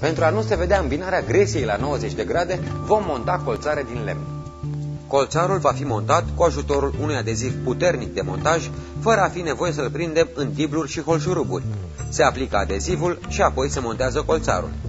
Pentru a nu se vedea îmbinarea gresiei la 90 de grade, vom monta colțare din lemn. Colțarul va fi montat cu ajutorul unui adeziv puternic de montaj, fără a fi nevoie să-l prindem în dibluri și holșuruburi. Se aplică adezivul și apoi se montează colțarul.